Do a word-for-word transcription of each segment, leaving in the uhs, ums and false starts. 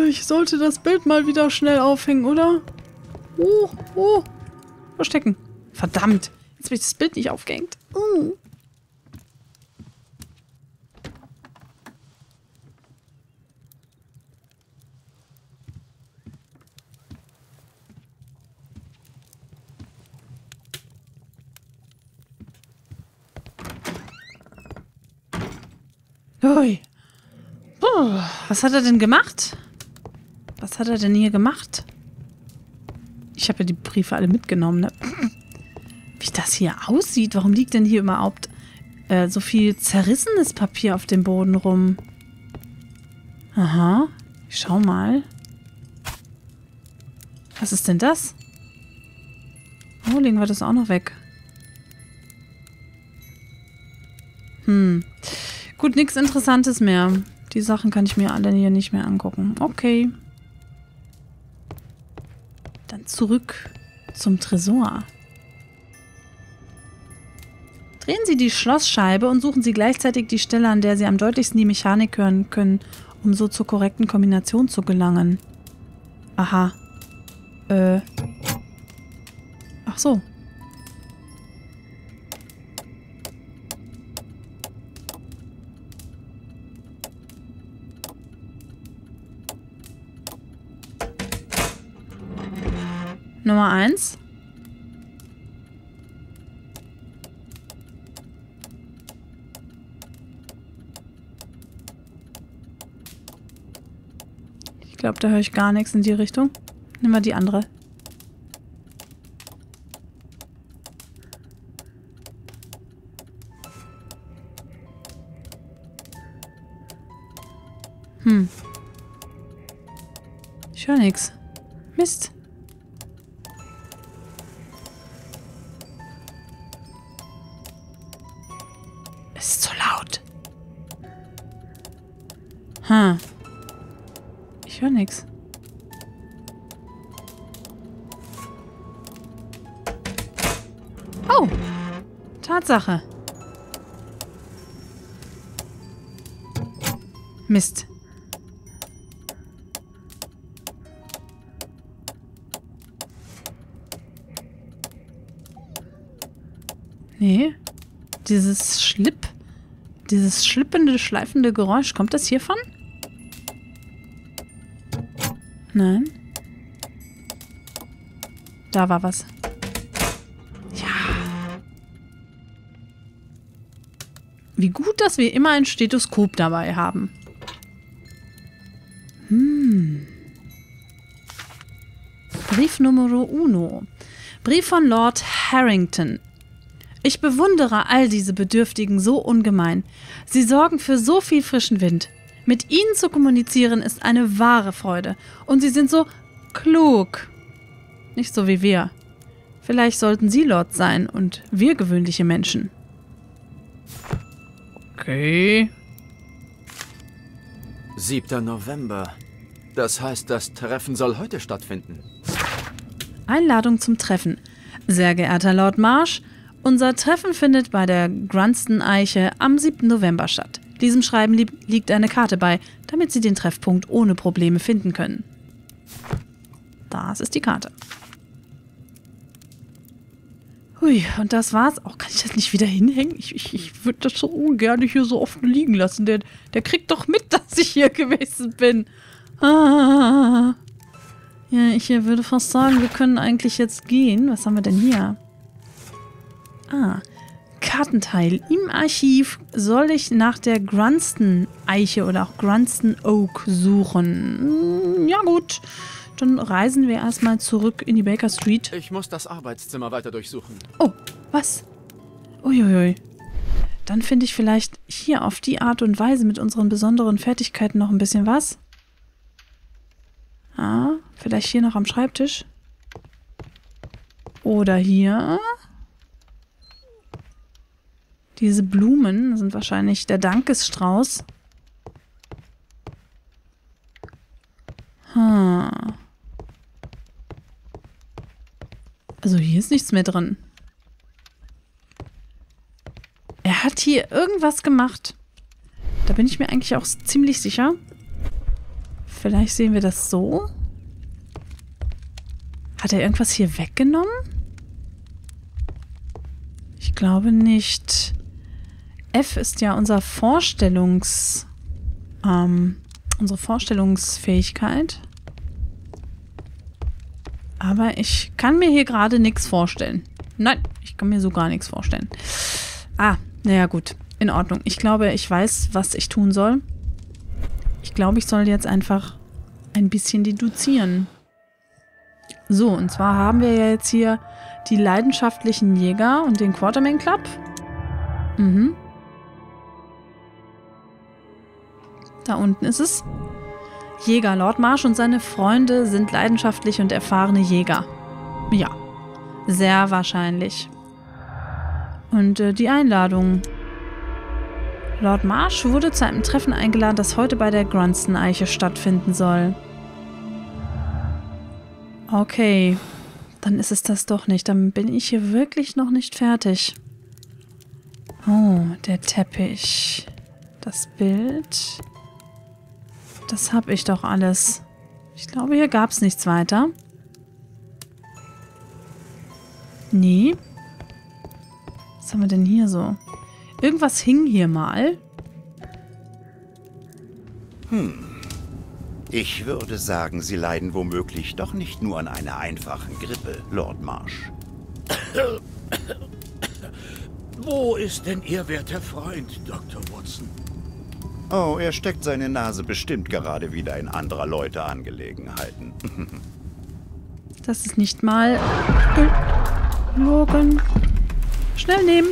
Ich sollte das Bild mal wieder schnell aufhängen, oder? Oh, oh. Verstecken. Verdammt. Jetzt habe ich das Bild nicht aufgehängt. Uh. Ui. Puh. Was hat er denn gemacht? Was hat er denn hier gemacht? Ich habe ja die Briefe alle mitgenommen, ne? Wie das hier aussieht. Warum liegt denn hier überhaupt äh, so viel zerrissenes Papier auf dem Boden rum? Aha. Ich schau mal. Was ist denn das? Oh, legen wir das auch noch weg. Hm. Gut, nichts Interessantes mehr. Die Sachen kann ich mir alle hier nicht mehr angucken. Okay. Dann zurück zum Tresor. Drehen Sie die Schlossscheibe und suchen Sie gleichzeitig die Stelle, an der Sie am deutlichsten die Mechanik hören können, um so zur korrekten Kombination zu gelangen. Aha. Äh. Ach so. Nummer eins. Ich glaube, da höre ich gar nichts in die Richtung. Nehmen wir die andere. Hm. Ich höre nichts. Mist. Es ist zu laut. Hm. Ich höre nichts. Oh. Tatsache. Mist. Nee. Dieses Schlipp, dieses schlippende, schleifende Geräusch, kommt das hiervon? Nein. Da war was. Ja. Wie gut, dass wir immer ein Stethoskop dabei haben. Hm. Brief Numero uno. Brief von Lord Harrington. Ich bewundere all diese Bedürftigen so ungemein. Sie sorgen für so viel frischen Wind. Mit ihnen zu kommunizieren ist eine wahre Freude. Und sie sind so klug. Nicht so wie wir. Vielleicht sollten sie Lord sein und wir gewöhnliche Menschen. Okay. siebter November. Das heißt, das Treffen soll heute stattfinden. Einladung zum Treffen. Sehr geehrter Lord Marsh, unser Treffen findet bei der Grunston-Eiche am siebten November statt. Diesem Schreiben li liegt eine Karte bei, damit Sie den Treffpunkt ohne Probleme finden können. Das ist die Karte. Hui, und das war's. Auch kann ich das nicht wieder hinhängen? Ich, ich, ich würde das so ungern hier so offen liegen lassen. Der, der kriegt doch mit, dass ich hier gewesen bin. Ah. Ja, ich würde fast sagen, wir können eigentlich jetzt gehen. Was haben wir denn hier? Ah, Kartenteil. Im Archiv soll ich nach der Grunston-Eiche oder auch Grunston Oak suchen. Ja gut, dann reisen wir erstmal zurück in die Baker Street. Ich muss das Arbeitszimmer weiter durchsuchen. Oh, was? Uiuiui. Dann finde ich vielleicht hier auf die Art und Weise mit unseren besonderen Fertigkeiten noch ein bisschen was. Ah, vielleicht hier noch am Schreibtisch. Oder hier. Diese Blumen sind wahrscheinlich der Dankesstrauß. Hm. Also hier ist nichts mehr drin. Er hat hier irgendwas gemacht. Da bin ich mir eigentlich auch ziemlich sicher. Vielleicht sehen wir das so. Hat er irgendwas hier weggenommen? Ich glaube nicht. F ist ja unser Vorstellungs... Ähm, unsere Vorstellungsfähigkeit. Aber ich kann mir hier gerade nichts vorstellen. Nein, ich kann mir so gar nichts vorstellen. Ah, naja gut. In Ordnung. Ich glaube, ich weiß, was ich tun soll. Ich glaube, ich soll jetzt einfach ein bisschen deduzieren. So, und zwar haben wir ja jetzt hier die leidenschaftlichen Jäger und den Quartermain Club. Mhm. Da unten ist es. Jäger. Lord Marsh und seine Freunde sind leidenschaftliche und erfahrene Jäger. Ja. Sehr wahrscheinlich. Und äh, die Einladung. Lord Marsh wurde zu einem Treffen eingeladen, das heute bei der Grunston-Eiche stattfinden soll. Okay. Dann ist es das doch nicht. Dann bin ich hier wirklich noch nicht fertig. Oh, der Teppich. Das Bild. Das habe ich doch alles. Ich glaube, hier gab es nichts weiter. Nee. Was haben wir denn hier so? Irgendwas hing hier mal. Hm. Ich würde sagen, Sie leiden womöglich doch nicht nur an einer einfachen Grippe, Lord Marsh. Wo ist denn Ihr werter Freund, Doktor Watson? Oh, er steckt seine Nase bestimmt gerade wieder in anderer Leute Angelegenheiten. Das ist nicht mal gelogen. Schnell nehmen.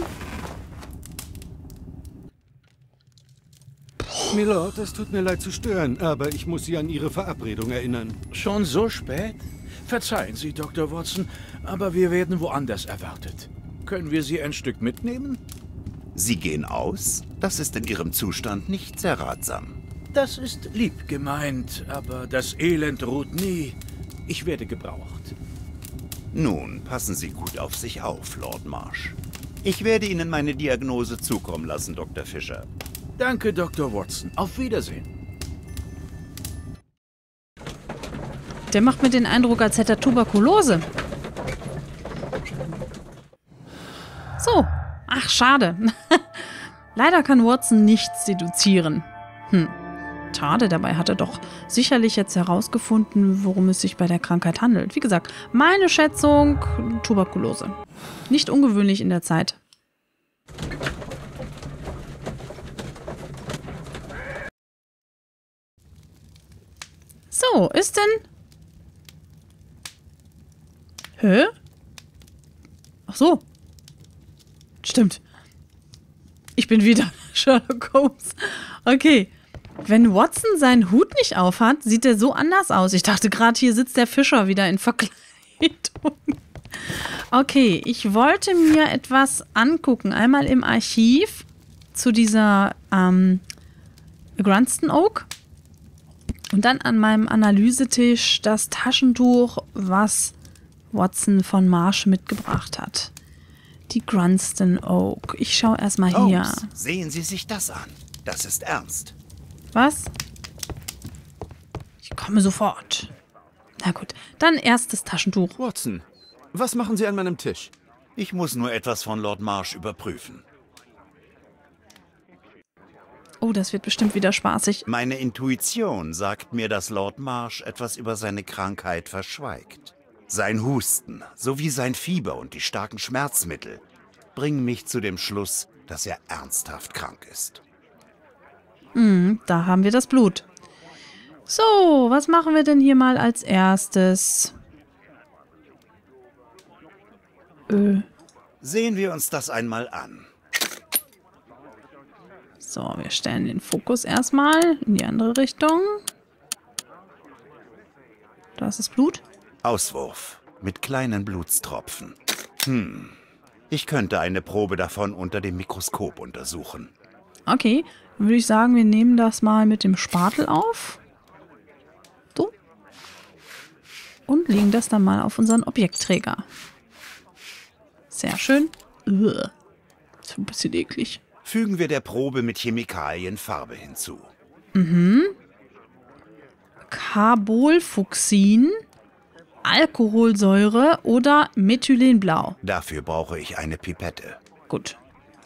Milord, es tut mir leid zu stören, aber ich muss Sie an Ihre Verabredung erinnern. Schon so spät? Verzeihen Sie, Doktor Watson, aber wir werden woanders erwartet. Können wir Sie ein Stück mitnehmen? Sie gehen aus? Das ist in Ihrem Zustand nicht sehr ratsam. Das ist lieb gemeint, aber das Elend ruht nie. Ich werde gebraucht. Nun, passen Sie gut auf sich auf, Lord Marsh. Ich werde Ihnen meine Diagnose zukommen lassen, Doktor Fischer. Danke, Doktor Watson. Auf Wiedersehen. Der macht mir den Eindruck, als hätte er Tuberkulose. So. Ach, schade. Leider kann Watson nichts deduzieren. Hm. Schade, dabei hat er doch sicherlich jetzt herausgefunden, worum es sich bei der Krankheit handelt. Wie gesagt, meine Schätzung, Tuberkulose. Nicht ungewöhnlich in der Zeit. So, ist denn... Hä? Ach so. Stimmt. Ich bin wieder Sherlock Holmes. Okay. Wenn Watson seinen Hut nicht aufhat, sieht er so anders aus. Ich dachte gerade, hier sitzt der Fischer wieder in Verkleidung. Okay, ich wollte mir etwas angucken. Einmal im Archiv zu dieser ähm, Grunston Oak. Und dann an meinem Analysetisch das Taschentuch, was Watson von Marsh mitgebracht hat. Die Grunston Oak. Ich schaue erstmal hier. Holmes, sehen Sie sich das an. Das ist ernst. Was? Ich komme sofort. Na gut, dann erst das Taschentuch. Watson, was machen Sie an meinem Tisch? Ich muss nur etwas von Lord Marsh überprüfen. Oh, das wird bestimmt wieder spaßig. Meine Intuition sagt mir, dass Lord Marsh etwas über seine Krankheit verschweigt. Sein Husten sowie sein Fieber und die starken Schmerzmittel bringen mich zu dem Schluss, dass er ernsthaft krank ist. Hm, da haben wir das Blut. So, was machen wir denn hier mal als erstes? Äh. Sehen wir uns das einmal an. So, wir stellen den Fokus erstmal in die andere Richtung. Da ist das Blut. Auswurf mit kleinen Blutstropfen. Hm, ich könnte eine Probe davon unter dem Mikroskop untersuchen. Okay, dann würde ich sagen, wir nehmen das mal mit dem Spatel auf. So. Und legen das dann mal auf unseren Objektträger. Sehr schön. Uah. Das ist ein bisschen eklig. Fügen wir der Probe mit Chemikalien Farbe hinzu. Mhm. Carbolfuchsin, Alkoholsäure oder Methylenblau. Dafür brauche ich eine Pipette. Gut.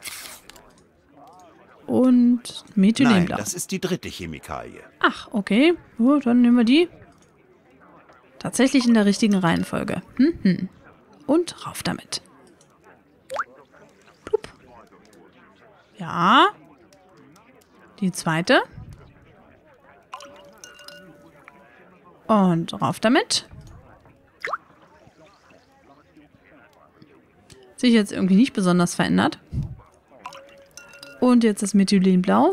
Und Methylenblau. Nein, das ist die dritte Chemikalie. Ach, okay. Gut, dann nehmen wir die. Tatsächlich in der richtigen Reihenfolge. Mhm. Und rauf damit. Plup. Ja. Die zweite. Und rauf damit. Sich jetzt irgendwie nicht besonders verändert. Und jetzt das Methylenblau.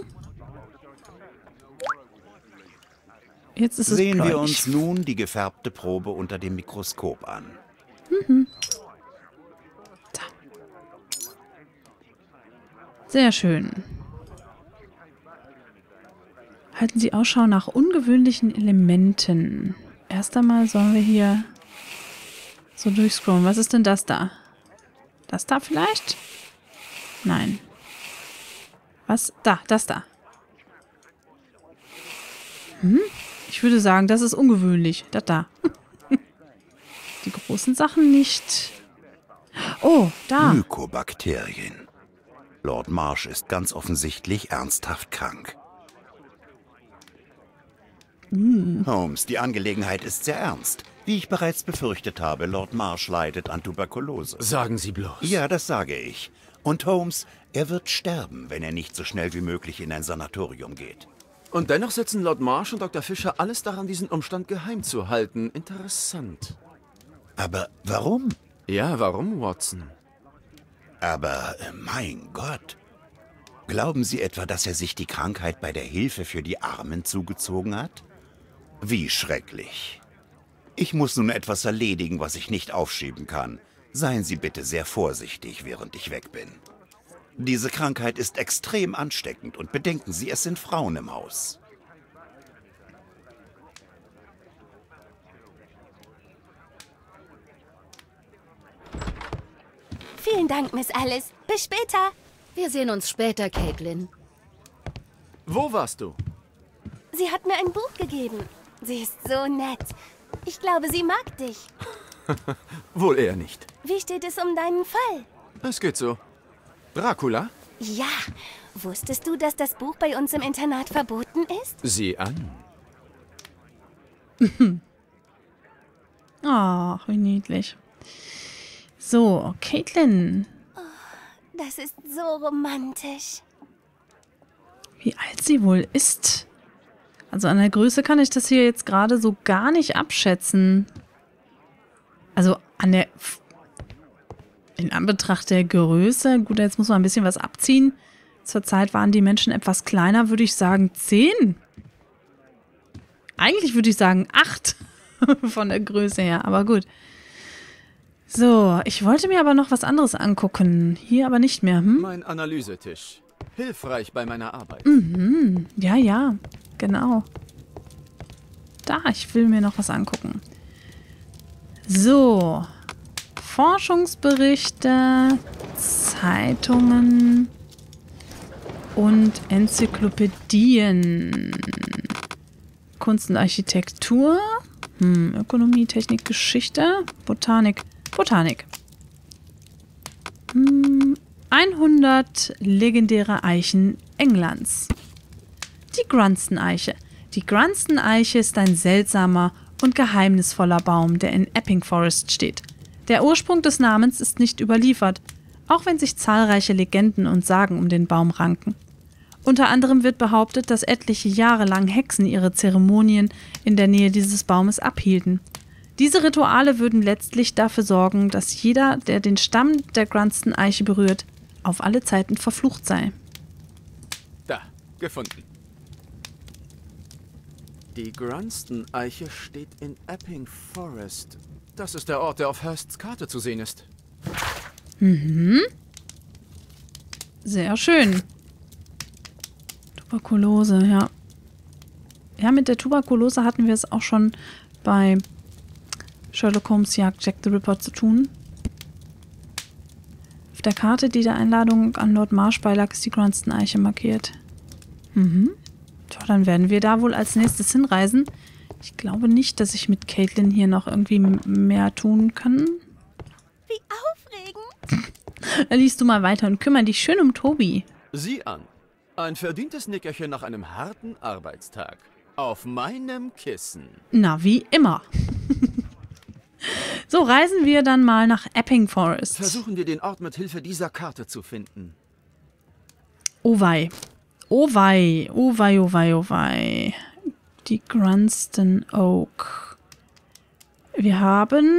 Jetzt ist es Sehen bläulich. wir uns nun die gefärbte Probe unter dem Mikroskop an. Mhm. Da. Sehr schön. Halten Sie Ausschau nach ungewöhnlichen Elementen. Erst einmal sollen wir hier so durchscrollen. Was ist denn das da? Das da vielleicht? Nein. Was? Da, das da. Hm? Ich würde sagen, das ist ungewöhnlich. Das da. Die großen Sachen nicht. Oh, da. Mykobakterien. Lord Marsh ist ganz offensichtlich ernsthaft krank. Mm. Holmes, die Angelegenheit ist sehr ernst. Wie ich bereits befürchtet habe, Lord Marsh leidet an Tuberkulose. Sagen Sie bloß. Ja, das sage ich. Und Holmes, er wird sterben, wenn er nicht so schnell wie möglich in ein Sanatorium geht. Und dennoch setzen Lord Marsh und Doktor Fischer alles daran, diesen Umstand geheim zu halten. Interessant. Aber warum? Ja, warum, Watson? Aber, äh, mein Gott. Glauben Sie etwa, dass er sich die Krankheit bei der Hilfe für die Armen zugezogen hat? Wie schrecklich. Ich muss nun etwas erledigen, was ich nicht aufschieben kann. Seien Sie bitte sehr vorsichtig, während ich weg bin. Diese Krankheit ist extrem ansteckend und bedenken Sie, es sind Frauen im Haus. Vielen Dank, Miss Alice. Bis später. Wir sehen uns später, Caitlin. Wo warst du? Sie hat mir ein Buch gegeben. Sie ist so nett. Ich glaube, sie mag dich. Wohl eher nicht. Wie steht es um deinen Fall? Es geht so. Dracula? Ja. Wusstest du, dass das Buch bei uns im Internat verboten ist? Sieh an. Ach, wie niedlich. So, Caitlin. Das ist so romantisch. Wie alt sie wohl ist. Also an der Größe kann ich das hier jetzt gerade so gar nicht abschätzen. Also an der... In Anbetracht der Größe, gut, jetzt muss man ein bisschen was abziehen. Zur Zeit waren die Menschen etwas kleiner, würde ich sagen zehn. Eigentlich würde ich sagen acht von der Größe her, aber gut. So, ich wollte mir aber noch was anderes angucken. Hier aber nicht mehr, hm? Mein Analysetisch. Hilfreich bei meiner Arbeit. Mhm, ja, ja, genau. Da, ich will mir noch was angucken. So, Forschungsberichte, Zeitungen und Enzyklopädien. Kunst und Architektur, hm, Ökonomie, Technik, Geschichte, Botanik, Botanik. Hm, hundert legendäre Eichen Englands. Die Grunston-Eiche. Die Grunston-Eiche ist ein seltsamer und geheimnisvoller Baum, der in Epping Forest steht. Der Ursprung des Namens ist nicht überliefert, auch wenn sich zahlreiche Legenden und Sagen um den Baum ranken. Unter anderem wird behauptet, dass etliche Jahre lang Hexen ihre Zeremonien in der Nähe dieses Baumes abhielten. Diese Rituale würden letztlich dafür sorgen, dass jeder, der den Stamm der Grunston-Eiche berührt, auf alle Zeiten verflucht sei. Da, gefunden. Die Grunston-Eiche steht in Epping Forest. Das ist der Ort, der auf Hursts Karte zu sehen ist. Mhm. Sehr schön. Tuberkulose, ja. Ja, mit der Tuberkulose hatten wir es auch schon bei Sherlock Holmes Jagd Jack the Ripper zu tun. Auf der Karte, die der Einladung an Lord Marsh beilag, ist die Grunston-Eiche markiert. Mhm. So, dann werden wir da wohl als nächstes hinreisen. Ich glaube nicht, dass ich mit Caitlin hier noch irgendwie mehr tun kann. Wie aufregend. Dann liest du mal weiter und kümmere dich schön um Toby. Sieh an. Ein verdientes Nickerchen nach einem harten Arbeitstag. Auf meinem Kissen. Na, wie immer. So, reisen wir dann mal nach Epping Forest. Versuchen wir den Ort mit Hilfe dieser Karte zu finden. Oh wei. Oh wei. Oh wei, oh wei, oh wei. Die Grunston Oak. Wir haben...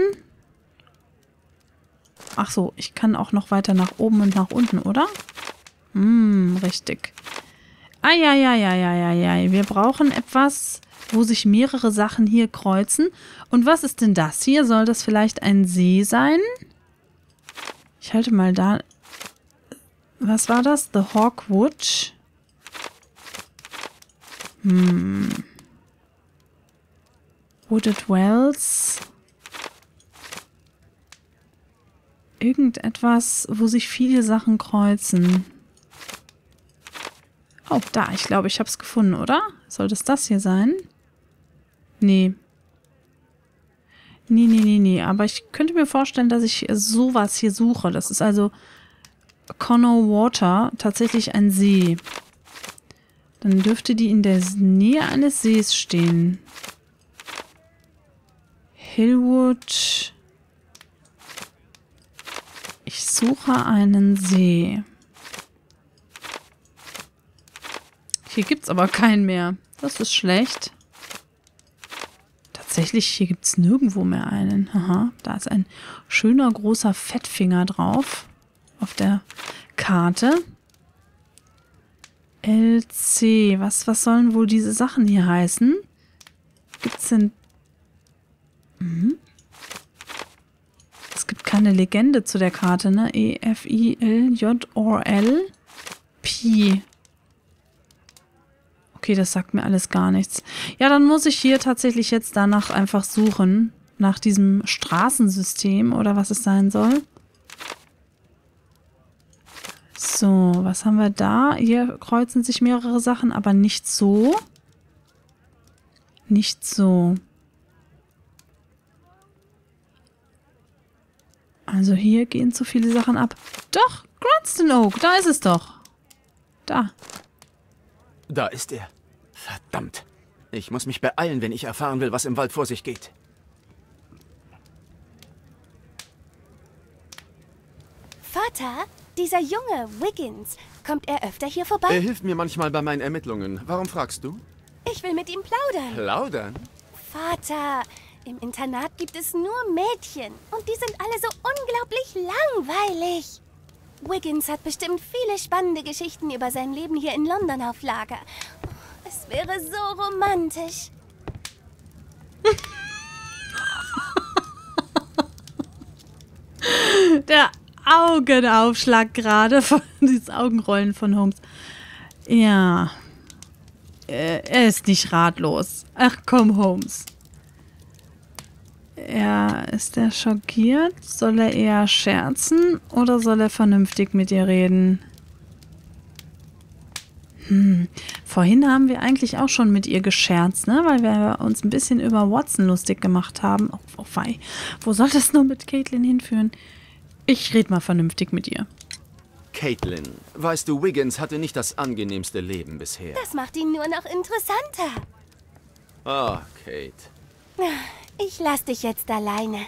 Ach so, ich kann auch noch weiter nach oben und nach unten, oder? Hm, richtig. Eieieiei. Wir brauchen etwas, wo sich mehrere Sachen hier kreuzen. Und was ist denn das hier? Soll das vielleicht ein See sein? Ich halte mal da... Was war das? The Hawkwood. Hm. Wooded Wells. Irgendetwas, wo sich viele Sachen kreuzen. Oh, da. Ich glaube, ich habe es gefunden, oder? Soll das das hier sein? Nee. Nee, nee, nee, nee. Aber ich könnte mir vorstellen, dass ich sowas hier suche. Das ist also Connor Water, tatsächlich ein See. Dann dürfte die in der Nähe eines Sees stehen. Hillwood. Ich suche einen See. Hier gibt es aber keinen mehr. Das ist schlecht. Tatsächlich, hier gibt es nirgendwo mehr einen. Aha, da ist ein schöner großer Fettfinger drauf. Auf der Karte. L C. Was, was sollen wohl diese Sachen hier heißen? Gibt es denn... Mhm. Es gibt keine Legende zu der Karte, ne? E, F, I, L, J, O, L, P. Okay, das sagt mir alles gar nichts. Ja, dann muss ich hier tatsächlich jetzt danach einfach suchen. Nach diesem Straßensystem oder was es sein soll. So, was haben wir da? Hier kreuzen sich mehrere Sachen, aber nicht so. Nicht so. Also hier gehen zu viele Sachen ab. Doch, Grunston Oak, da ist es doch. Da. Da ist er. Verdammt. Ich muss mich beeilen, wenn ich erfahren will, was im Wald vor sich geht. Vater, dieser Junge, Wiggins, kommt er öfter hier vorbei? Er hilft mir manchmal bei meinen Ermittlungen. Warum fragst du? Ich will mit ihm plaudern. Plaudern? Vater, im Internat gibt es nur Mädchen. Und die sind alle so unglaublich langweilig. Wiggins hat bestimmt viele spannende Geschichten über sein Leben hier in London auf Lager. Es wäre so romantisch. Der Augenaufschlag gerade von dieses Augenrollen von Holmes. Ja. Er ist nicht ratlos. Ach komm, Holmes. Ja, ist er schockiert? Soll er eher scherzen oder soll er vernünftig mit ihr reden? Hm. Vorhin haben wir eigentlich auch schon mit ihr gescherzt, ne? Weil wir uns ein bisschen über Watson lustig gemacht haben. Oh, oh wei. Wo soll das nur mit Caitlin hinführen? Ich rede mal vernünftig mit ihr. Caitlin, weißt du, Wiggins hatte nicht das angenehmste Leben bisher. Das macht ihn nur noch interessanter. Oh, Kate. Ich lass dich jetzt alleine.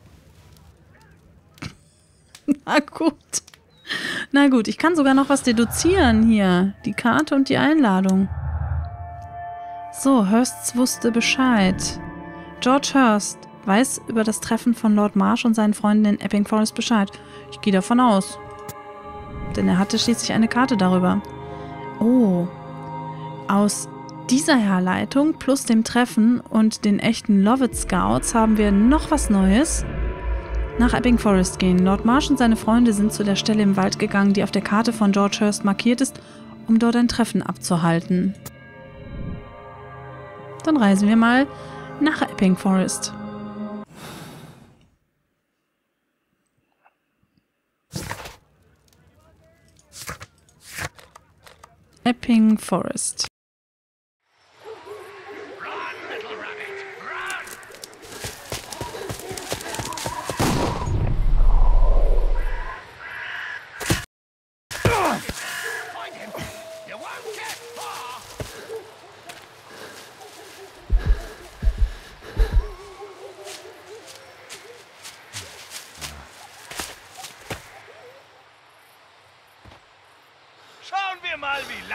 Na gut. Na gut, ich kann sogar noch was deduzieren hier. Die Karte und die Einladung. So, Hursts wusste Bescheid. George Hurst weiß über das Treffen von Lord Marsh und seinen Freunden in Epping Forest Bescheid. Ich gehe davon aus. Denn er hatte schließlich eine Karte darüber. Oh. Aus dieser Herleitung plus dem Treffen und den echten Lovett Scouts haben wir noch was Neues. Nach Epping Forest gehen. Lord Marsh und seine Freunde sind zu der Stelle im Wald gegangen, die auf der Karte von George Hurst markiert ist, um dort ein Treffen abzuhalten. Dann reisen wir mal nach Epping Forest. Epping Forest.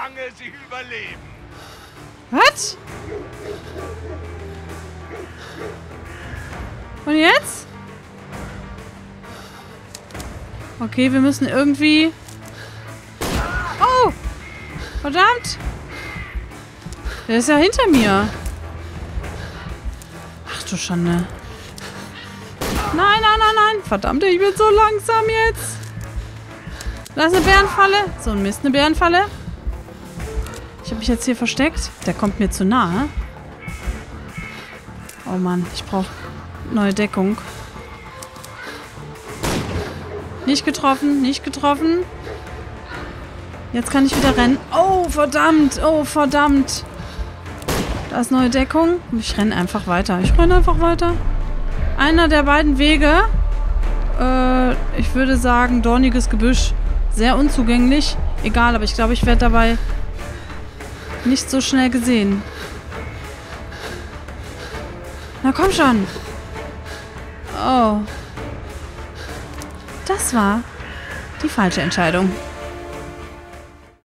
lange sie überleben. Was? Und jetzt? Okay, wir müssen irgendwie... Oh! Verdammt! Der ist ja hinter mir. Ach du Schande. Nein, nein, nein, nein. Verdammt, ich bin so langsam jetzt. Da ist eine Bärenfalle. So ein Mist, eine Bärenfalle. Ich habe mich jetzt hier versteckt. Der kommt mir zu nahe. Oh Mann, ich brauche neue Deckung. Nicht getroffen, nicht getroffen. Jetzt kann ich wieder rennen. Oh, verdammt, oh, verdammt. Da ist neue Deckung. Ich renne einfach weiter. Ich renne einfach weiter. Einer der beiden Wege. Äh, ich würde sagen, dorniges Gebüsch. Sehr unzugänglich. Egal, aber ich glaube, ich werde dabei nicht so schnell gesehen. Na komm schon. Oh. Das war die falsche Entscheidung.